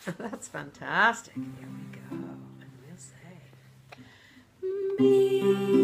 That's fantastic. Here we go. And we'll say, me.